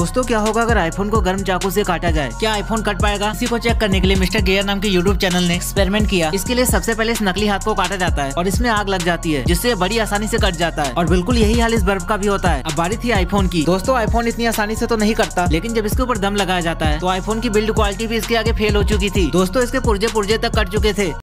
दोस्तों क्या होगा अगर आईफोन को गर्म चाकू से काटा जाए, क्या आईफोन कट पाएगा? इसी को चेक करने के लिए मिस्टर गियर नाम के यूट्यूब चैनल ने एक्सपेरिमेंट किया। इसके लिए सबसे पहले इस नकली हाथ को काटा जाता है और इसमें आग लग जाती है, जिससे बड़ी आसानी से कट जाता है। और बिल्कुल यही हाल इस बर्फ का भी होता है। अब बारी थी आईफोन की। दोस्तों आईफोन इतनी आसानी से तो नहीं कटता, लेकिन जब इसके ऊपर दम लगाया जाता है तो आईफोन की बिल्ड क्वालिटी भी इसके आगे फेल हो चुकी थी। दोस्तों इसके पुर्जे पुर्जे तक कट चुके थे।